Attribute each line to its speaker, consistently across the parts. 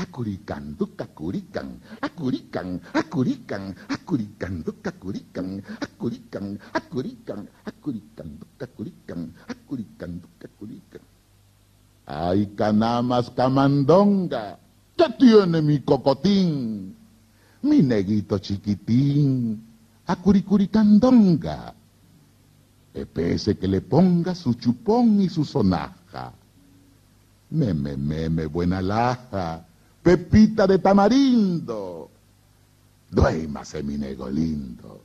Speaker 1: acuricando, cacurican, acurican, acurican, acuricando, cacurican, acurican, acurican, acuricando, cacurican, acuricando, cacurican. Ay, canamas, camandonga, ¿qué tiene mi cocotín? Mi neguito chiquitín, acuricuricandonga. Pese que le ponga su chupón y su sonaja. Meme, buena laja, pepita de tamarindo. Duérmase, mi nego lindo.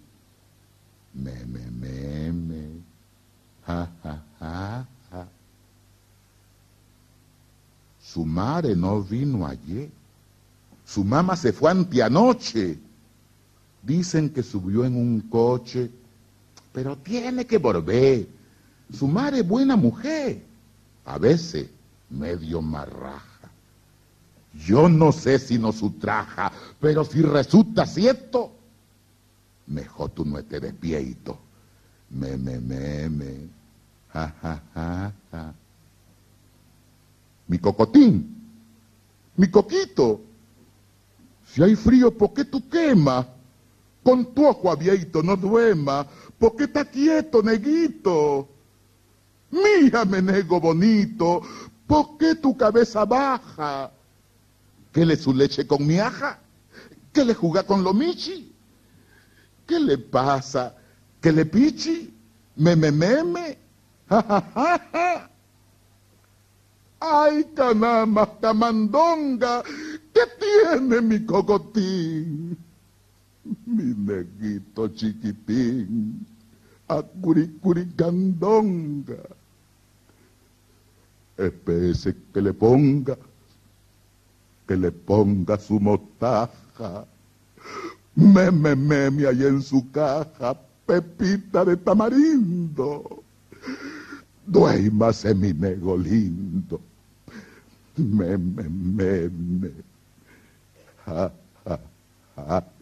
Speaker 1: Meme, ja, ja, ja, ja. Su madre no vino ayer. Su mamá se fue anteanoche. Dicen que subió en un coche, pero tiene que volver. Su madre es buena mujer, a veces medio marraja. Yo no sé si no su traja, pero si resulta cierto, mejor tú no estés despierto. Meme, ja, ja, ja, ja. Mi cocotín, mi coquito, si hay frío, ¿por qué tú quemas? Con tu ojo abierto no duerma, ¿por qué está quieto, neguito? Mírame, nego bonito, ¿por qué tu cabeza baja? ¿Qué le su leche con mi aja? ¿Qué le juga con lo michi? ¿Qué le pasa? ¿Qué le pichi? Meme, ja, ja, ja, ja. Ay, canamas, camandonga, ¿qué tiene mi cocotín? Mi neguito chiquitín, acuricuricandonga. Espese que le ponga su mostaja. Meme, ahí en su caja, pepita de tamarindo. Duérmase, mi nego lindo. Meme, ja, ja, ja.